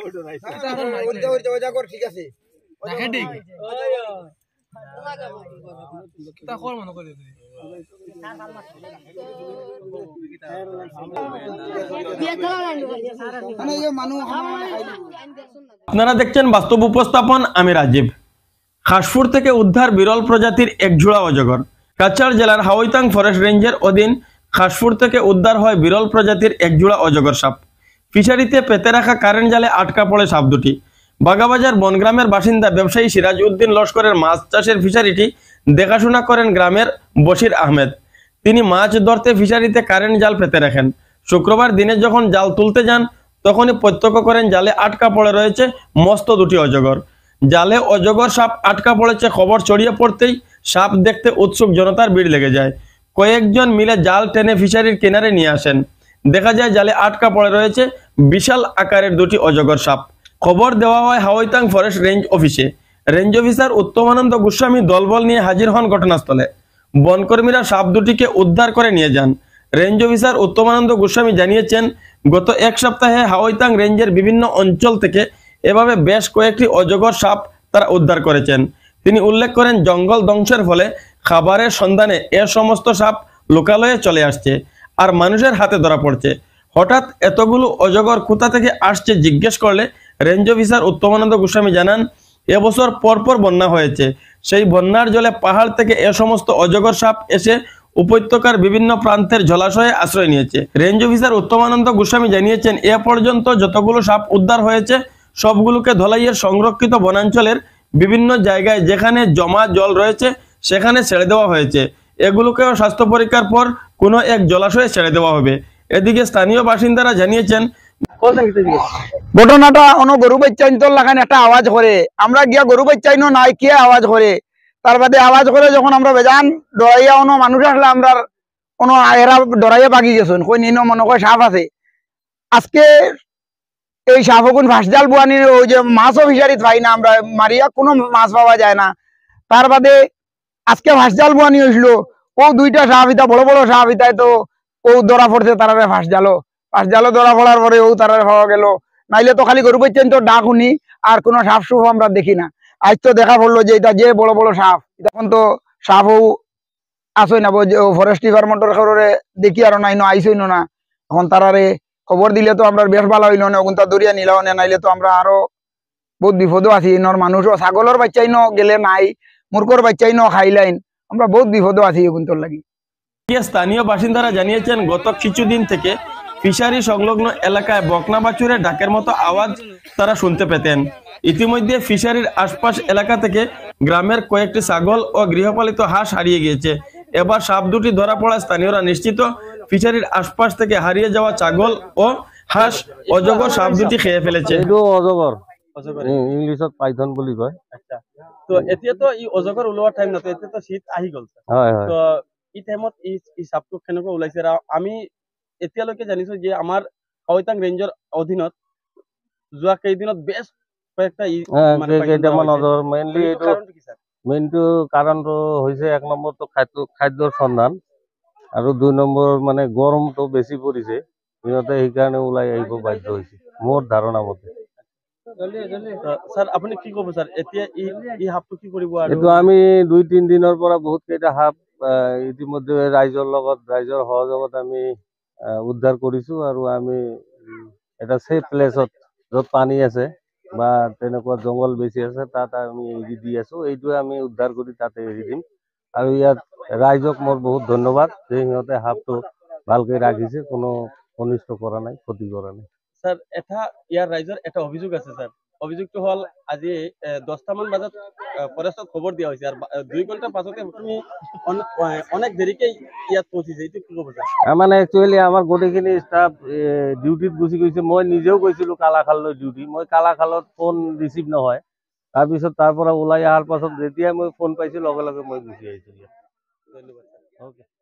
ঠিক আছে আপনারা দেখছেন বাস্তব উপস্থাপন। আমি রাজীব। খাসপুর থেকে উদ্ধার বিরল প্রজাতির একজোড়া অজগর। কাছাড় জেলার হাওইতাং ফরেস্ট রেঞ্জের অধীন খাসপুর থেকে উদ্ধার হয় বিরল প্রজাতির একজোড়া অজগর সাপ। ফিশারিতে পেতে রাখা কারেন্ট জালে আটকা পড়ে সাপ দুটি। বাগাবাজার বনগ্রামের বাসিন্দা ব্যবসায়ী সিরাজ উদ্দিন লস্করের মাছ চাষের ফিশারিটি দেখাশোনা করেন গ্রামের বশির আহমেদ। তিনি মাছ ধরতে ফিশারিতে কারেন্ট জাল পেতে রাখেন। শুক্রবার দিনে যখন জাল তুলতে যান তখনই প্রত্যক্ষ করেন জালে আটকা পড়ে রয়েছে মস্ত দুটি অজগর। জালে অজগর সাপ আটকা পড়েছে খবর ছড়িয়ে পড়তেই সাপ দেখতে উৎসুক জনতার ভিড় লেগে যায়। কয়েকজন মিলে জাল টেনে ফিশারির কিনারে নিয়ে আসেন। দেখা যায় জালে আটকা পড়ে রয়েছে বিশাল আকারের দুটি অজগর সাপ। খবর দেওয়া হয় হাওইতাং ফরেস্ট রেঞ্জ অফিসে। রেঞ্জ অফিসার উত্তমানন্দ গোস্বামী দলবল নিয়ে হাজির হন ঘটনাস্থলে। বনকর্মীরা সাপ দুটিকে উদ্ধার করে নিয়ে যান। রেঞ্জ অফিসার উত্তমানন্দ গোস্বামী জানিয়েছেন, গত এক সপ্তাহে হাওইতাং রেঞ্জের বিভিন্ন অঞ্চল থেকে এভাবে বেশ কয়েকটি অজগর সাপ তারা উদ্ধার করেছেন। তিনি উল্লেখ করেন, জঙ্গল ধ্বংসের ফলে খাবারের সন্ধানে এ সমস্ত সাপ লোকালয়ে চলে আসছে আর মানুষের হাতে ধরা পড়ছে। হঠাৎ এতগুলো অজগর কোথা থেকে আসছে জিজ্ঞেস করলে রেঞ্জ অফিসার উত্তমানন্দ গোস্বামী জানান, এবছর পরপর বন্যা হয়েছে। সেই বন্যার জলে পাহাড় থেকে এ সমস্ত অজগর সাপ এসে উপত্যকার বিভিন্ন প্রান্তের জলাশয়ে আশ্রয় নিয়েছে। রেঞ্জ অফিসার উত্তমানন্দ গোস্বামী জানিয়েছেন, এ পর্যন্ত যতগুলো সাপ উদ্ধার হয়েছে সবগুলোকে ধলাইয়ের সংরক্ষিত বনাঞ্চলের বিভিন্ন জায়গায় যেখানে জমা জল রয়েছে সেখানে ছেড়ে দেওয়া হয়েছে। এগুলোকেও স্বাস্থ্য পরীক্ষার পর কোনো এক জলাশয়ে ছেড়ে দেওয়া হবে। এদিকে স্থানীয় বাসিন্দারা জানিয়েছেন, ঘটনাটা অন গরু বাচ্চাইন তোর লাগান একটা আওয়াজ করে, আমরা গিয়া গরু বাচ্চাইন নাই কে আওয়াজ করে, তার বাদে আওয়াজ করে যখন আমরা বেজান ডরাইয়া অন্য মানুষ আসলে আমরা কোনো এরা ডরাইয়া বাগি গেছেন কই নিন মনে হয় সাপ আছে। আজকে এই সাপ হকুন ভাসজাল বুয়ানির ওই যে মাছও ফিশারিত পাই না, আমরা মারিয়া কোনো মাছ পাওয়া যায় না। তার বাদে আজকে ভাসজাল বুয়ানি হয়েছিল, ও দুইটা সাপ ইতা বড় বড় সাপ ইতাই তো ও ধরা পড়ছে তারারে ফাঁসজালও ধরা পড়ার পরে ও তারারে পাওয়া গেল। নাইলে তো খালি গরু বাচ্চাইন তো ডাক শুনি আর কোনো সাপ সুপ আমরা দেখি না। আজ তো দেখা পড়লো যে এটা যে বড় বড় সাপ, তখন তো সাপও আসই না ফরেস্ট ডিপার্টমেন্টের খবরে দেখি আর নাই আইসই না। এখন তারারে খবর দিলে তো আমরা বেশ ভালো হইল না, ওগুন তা দরিয়া নিলাও না, নাইলে তো আমরা আরো বহুত বিপদও আছি। ইনর মানুষও ছাগলের বাচ্চাই গেলে নাই, মূর্খর বাচ্চাই খাইলাইন, আমরা বহুত বিপদও আছি এগুন তোর লাগি। স্থানীয় বাসিন্দারা জানিয়েছেন, গত কিছুদিন থেকে ফিশারি সংলগ্ন এলাকায় বকনা বাছুরের ডাকের মতো আওয়াজ তারা শুনতে পেতেন। ইতিমধ্যে ফিশারির আশপাশ এলাকা থেকে গ্রামের কয়েকটি ছাগল ও গৃহপালিত হাঁস হারিয়ে গিয়েছে। এবার সাপ দুটি ধরা পড়া স্থানীয়রা নিশ্চিত ফিশারির আশপাশ থেকে হারিয়ে যাওয়া ছাগল ও হাঁস অজগর সাপ দুটি খেয়ে ফেলেছে। অজগর ইংলিশত পাইথন বুলি কয়। আচ্ছা, তো এতিয়া তো ই অজগর ওলোৱাৰ টাইম না, তো এতিয়া তো শীত আহি গল। হয় হয়। তো এই টাইমত এই সাপটো কেনেকৈ ওলাইছে? আমি এতিয়ালৈকে জানিছো যে আমাৰ হাওইতাং ৰেঞ্জৰ অধীনত যোৱা কেইদিনত বেছ কয়েকটা কেইটামান অজগৰ মেইনলি মেইনটো কাৰণটো হৈছে, এক নম্বৰ তো খাদ্যৰ সন্ধান, আৰু 2 নম্বৰ মানে গৰমটো বেছি পৰিছে, সিহঁতে সেইকাৰণে ওলাই আহিব বাধ্য হৈছে মোৰ ধাৰণা মতে। স্যার আপনি কি কব স্যার, এতিয়া এই সাপটো কি কৰিব? এইটো আমি 2-3 দিনৰ পৰা বহুত কেইটা সাপ ইতিমধ্যে ৰাইজৰ সহযোগত আমি উদ্ধাৰ কৰিছো, আৰু আমি এটা সেফ প্লেচত য'ত পানী আছে বা তেনেকুৱা জংঘল বেছি আছে তাত আমি এৰি দি আছো। এইটোৱে আমি উদ্ধাৰ কৰি তাতে এৰি দিম। আৰু ইয়াত ৰাইজক মোৰ বহুত ধন্যবাদ যে সিহঁতে সাপটো ভালকে ৰাখিছে, কোনো অনিষ্ট কৰা নাই, ক্ষতি কৰা নাই। স্যার ইয়াৰ ৰাইজৰ এটা অভিযোগ আছে স্যার। অভিযোগটো হল, আজি 10টামান বজাত ফৰেষ্টত খবৰ দিয়া হৈছে আৰু 2 ঘণ্টাৰ পাছতে তুমি অনেক দেৰিকে ইয়াত পৌঁছিছে, এইটো কি ক'ব স্যার? মানে একচুৱেলি আমাৰ গোটেইখিনি ষ্টাফ ডিউটিত গুচি গৈছে। মই নিজেও গৈছিলো কালাখাললৈ ডিউটি, মই কালাখালত ফোন ৰিচিভ নহয়। তাৰপিছত তাৰ পৰা ওলাই অহাৰ পাছত যেতিয়া মই ফোন পাইছো লগে লগে মই গুচি আহিছো। ধন্যবাদ। ওকে।